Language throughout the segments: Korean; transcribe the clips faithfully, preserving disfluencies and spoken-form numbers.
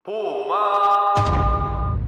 보호망.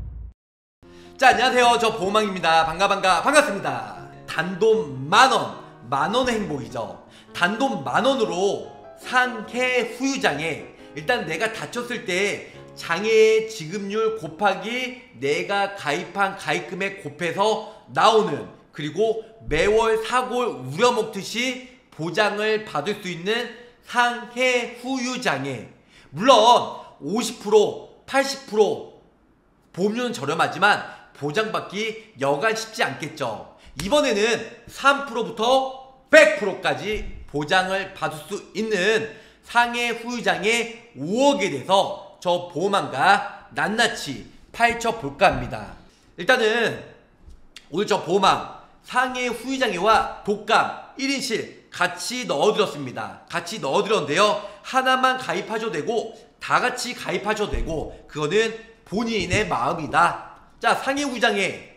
자, 안녕하세요. 저 보호망입니다. 반가 반가 반갑습니다. 단돈 만원, 만원의 행복이죠. 단돈 만원으로 상해 후유장애, 일단 내가 다쳤을 때 장애 지급률 곱하기 내가 가입한 가입금액 곱해서 나오는, 그리고 매월 사고를 우려먹듯이 보장을 받을 수 있는 상해 후유장애. 물론 오십 퍼센트, 팔십 퍼센트 보험료는 저렴하지만 보장받기 여간 쉽지 않겠죠. 이번에는 삼 퍼센트부터 백 퍼센트까지 보장을 받을 수 있는 상해 후유장애 오억에 대해서 저 보호망과 낱낱이 파헤쳐볼까 합니다. 일단은 오늘 저 보호망 상해 후유장애와 독감 일 인실 같이 넣어드렸습니다. 같이 넣어드렸는데요, 하나만 가입하셔도 되고 다같이 가입하셔도 되고 그거는 본인의 마음이다. 자, 상해 후유장애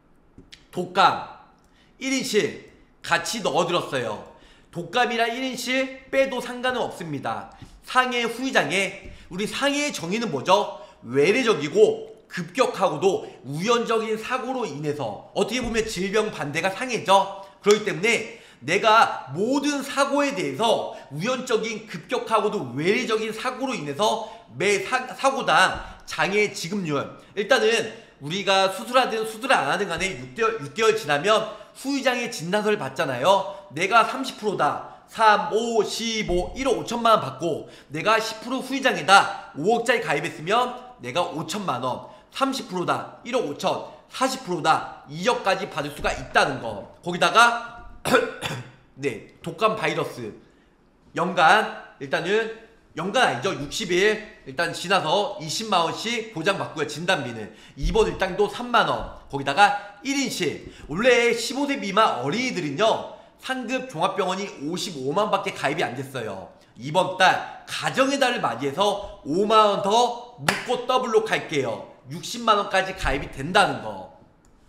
독감 일 인실 같이 넣어드렸어요. 독감이랑 일 인실 빼도 상관은 없습니다. 상해 후유장애, 우리 상해의 정의는 뭐죠? 외래적이고 급격하고도 우연적인 사고로 인해서, 어떻게 보면 질병 반대가 상해죠. 그렇기 때문에 내가 모든 사고에 대해서 우연적인 급격하고도 외래적인 사고로 인해서 매 사, 사고당 장애 지급률, 일단은 우리가 수술하든 수술을 안 하든 간에 육 개월, 육 개월 지나면 후유장애 진단서를 받잖아요. 내가 삼십 퍼센트다 삼, 오, 십오, 일억 오천만 원 받고 내가 십 퍼센트 후유장애다 오억짜리 가입했으면 내가 오천만 원, 삼십 퍼센트다 일억 오천, 사십 퍼센트다 이억까지 받을 수가 있다는 거. 거기다가 네, 독감 바이러스 연간, 일단은 연간 아니죠, 육십 일 일단 지나서 이십만 원씩 보장받고요. 진단비는 입원 일당도 삼만 원, 거기다가 일 인실. 원래 십오 세 미만 어린이들은요 상급 종합병원이 오십오만 밖에 가입이 안 됐어요. 이번 달 가정의 달을 맞이해서 오만 원 더 묶고 더블로 갈게요. 육십만 원까지 가입이 된다는 거.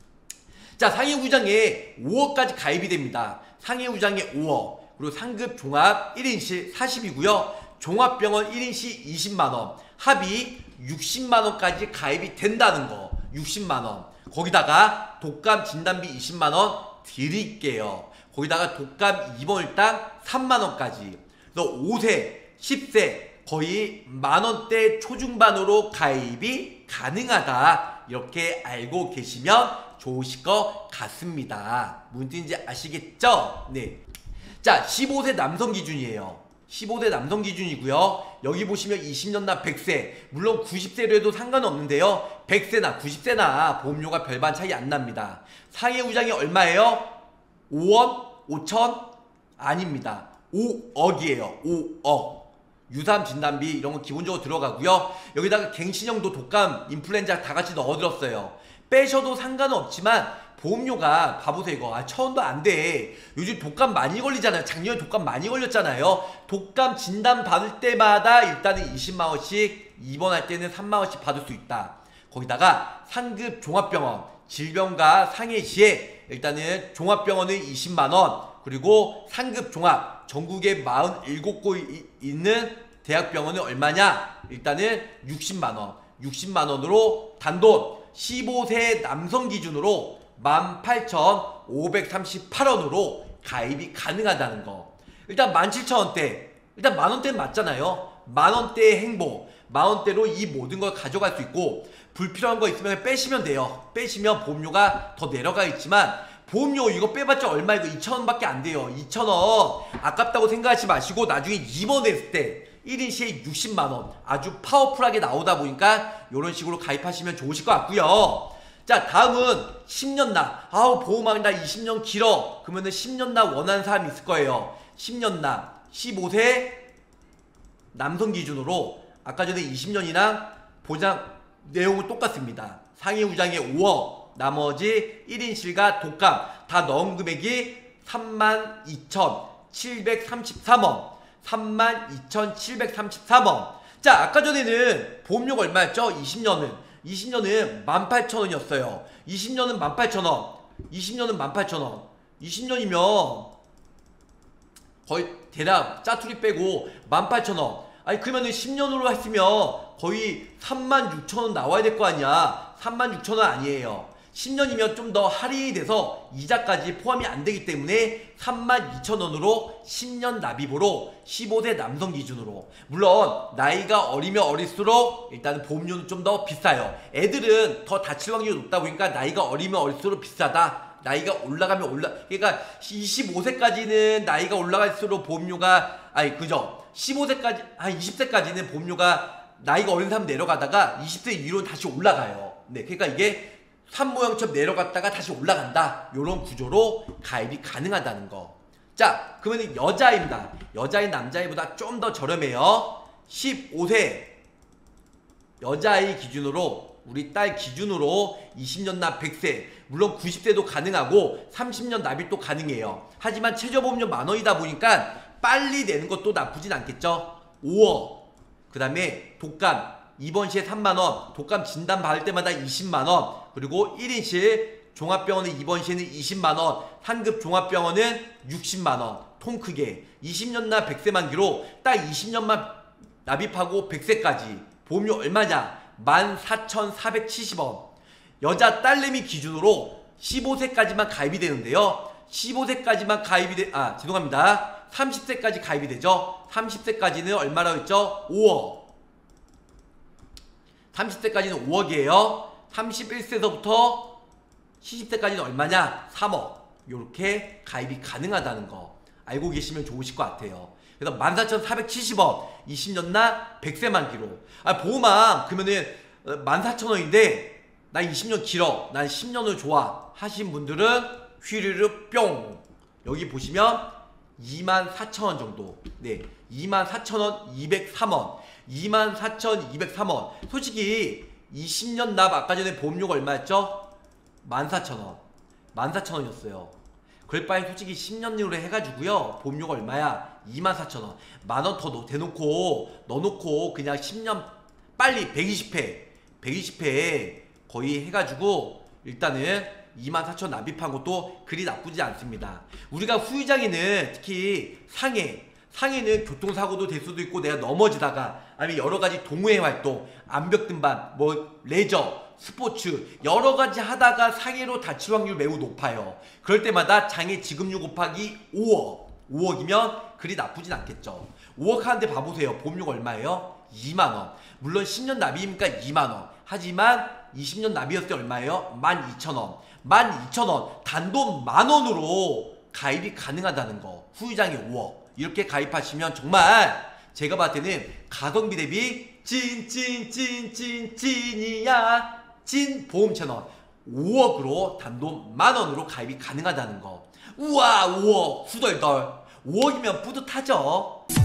자, 상해 후유장애 오억까지 가입이 됩니다. 상해 후유장애 오억, 그리고 상급 종합 일 인실 사십이고요 종합병원 일 인실 이십만 원, 합의 육십만 원까지 가입이 된다는 거. 육십만 원. 거기다가 독감 진단비 이십만 원 드릴게요. 거기다가 독감 입원일당 삼만 원까지. 그래서 오 세, 십 세 거의 만원대 초중반으로 가입이 가능하다. 이렇게 알고 계시면 좋으실 것 같습니다. 무슨 뜻인지 아시겠죠? 네. 자, 십오 세 남성 기준이에요. 십오 세 남성 기준이고요. 여기 보시면 이십 년나 백 세, 물론 구십 세로 해도 상관없는데요, 백 세나 구십 세나 보험료가 별반 차이 안 납니다. 상해 후유장애 얼마예요? 오억? 오천? 아닙니다. 오억이에요. 오억. 유삼 진단비 이런 거 기본적으로 들어가고요. 여기다가 갱신형도 독감, 인플루엔자 다 같이 넣어들었어요. 빼셔도 상관은 없지만 보험료가, 봐보세요 이거, 아 천 원도 안 돼. 요즘 독감 많이 걸리잖아요. 작년에 독감 많이 걸렸잖아요. 독감 진단 받을 때마다 일단은 이십만 원씩, 입원할 때는 삼만 원씩 받을 수 있다. 거기다가 상급 종합병원 질병과 상해 시에 일단은 종합병원은 이십만 원, 그리고 상급 종합 전국에 사십칠 곳 있는 대학병원은 얼마냐? 일단은 육십만 원. 육십만 원으로 단돈 십오 세 남성 기준으로 만 팔천 오백삼십팔 원으로 가입이 가능하다는 거. 일단 만 칠천 원대, 일단 만원대는 맞잖아요. 만원대의 행복, 만원대로 이 모든 걸 가져갈 수 있고, 불필요한 거 있으면 빼시면 돼요. 빼시면 보험료가 더 내려가 있지만, 보험료 이거 빼봤자 얼마? 이거 이천 원밖에 안 돼요. 이천 원 아깝다고 생각하지 마시고 나중에 입원했을 때 일 인실에 육십만 원 아주 파워풀하게 나오다 보니까 이런 식으로 가입하시면 좋으실 것 같고요. 자, 다음은 십 년 나. 아우 보호망 나 이십 년 길어. 그러면은 십 년 나 원하는 사람 있을 거예요. 십 년 나 십오 세 남성 기준으로 아까 전에 이십 년이랑 보장 내용은 똑같습니다. 상해 후유장애 오억, 나머지 일 인실과 독감 다 넣은 금액이 삼만 이천칠백삼십삼 원, 삼만 이천칠백삼십삼 원. 자, 아까 전에는 보험료가 얼마였죠? 이십 년은 이십 년은 만 팔천 원이었어요. 이십 년은 만 팔천 원, 이십 년은 만 팔천 원. 이십 년이면 거의 대략 짜투리 빼고 만 팔천 원. 아니 그러면은 십 년으로 했으면 거의 삼만 육천 원 나와야 될 거 아니야. 삼만 육천 원 아니에요. 십 년이면 좀 더 할인이 돼서 이자까지 포함이 안 되기 때문에 삼만 이천 원으로 십 년 납입으로 십오 세 남성 기준으로. 물론 나이가 어리면 어릴수록 일단은 보험료는 좀 더 비싸요. 애들은 더 다칠 확률이 높다 보니까 나이가 어리면 어릴수록 비싸다. 나이가 올라가면 올라, 그러니까 이십오 세까지는 나이가 올라갈수록 보험료가, 아니 그죠, 십오 세까지 한 이십 세까지는 보험료가 나이가 어린 사람 내려가다가 이십 세 이후로 다시 올라가요. 네, 그러니까 이게 산모형처럼 내려갔다가 다시 올라간다, 요런 구조로 가입이 가능하다는 거. 자, 그러면 여자입니다. 여자인 남자이보다 좀 더 저렴해요. 십오 세 여자아이 기준으로, 우리 딸 기준으로 이십 년 납 백 세, 물론 구십 세도 가능하고 삼십 년 납입도 가능해요. 하지만 최저보험료 만 원이다 보니까 빨리 내는 것도 나쁘진 않겠죠. 오억. 그 다음에 독감 입원 시에 삼만 원, 독감 진단 받을 때마다 이십만 원, 그리고 일 인실 종합병원에 입원 시에는 이십만 원, 상급 종합병원은 육십만 원. 통 크게 이십 년 납 백 세 만기로 딱 이십 년만 납입하고 백 세까지 보험료 얼마냐? 만 사천 사백칠십 원. 여자 딸내미 기준으로 십오 세까지만 가입이 되는데요. 십오 세까지만 가입이 되, 아, 죄송합니다. 삼십 세까지 가입이 되죠. 삼십 세까지는 얼마라고 했죠? 오억. 삼십 세까지는 오억이에요. 삼십일 세서부터 칠십 세까지는 얼마냐? 삼억. 요렇게 가입이 가능하다는 거 알고 계시면 좋으실 것 같아요. 그래서 만 사천 사백칠십 원, 이십 년 납 백 세 만기로. 아, 보험왕 그러면은 만 사천 원인데 나 이십 년 길어, 난 십 년을 좋아 하신 분들은 휘르르 뿅, 여기 보시면 이만 사천 원 정도. 네, 이만 사천 원 이백삼 원, 이만 사천 이백삼 원. 솔직히 이십 년 납 아까 전에 보험료가 얼마였죠? 만 사천 원, 만 사천 원이었어요. 그럴 바에 솔직히 십 년으로 해가지고요, 보험료가 얼마야? 이만 사천 원. 만 원 더 대놓고 넣어놓고 그냥 십 년 빨리 백이십 회 백이십 회에 거의 해가지고 일단은 이만 사천 원 납입한 것도 그리 나쁘지 않습니다. 우리가 후유장애는 특히 상해, 상해는 교통사고도 될 수도 있고 내가 넘어지다가, 아니면 여러가지 동호회 활동, 암벽 등반, 뭐 레저, 스포츠 여러가지 하다가 상해로 다칠 확률이 매우 높아요. 그럴 때마다 장애 지급료 곱하기 오억, 오억이면 그리 나쁘진 않겠죠. 오억 하는데 봐보세요. 보험료가 얼마예요? 이만 원. 물론 십 년 납입이니까 이만 원. 하지만 이십 년 납이었을 때 얼마예요? 만 이천 원. 만 이천 원. 단돈 만 원으로 가입이 가능하다는 거. 후유장애 오억. 이렇게 가입하시면 정말 제가 봤을 때는 가성비 대비 찐 찐 찐 찐 찐이야. 찐 보험 채널. 오억으로 단돈 만 원으로 가입이 가능하다는 거. 우와, 오억 후덜덜. 오억이면 뿌듯하죠.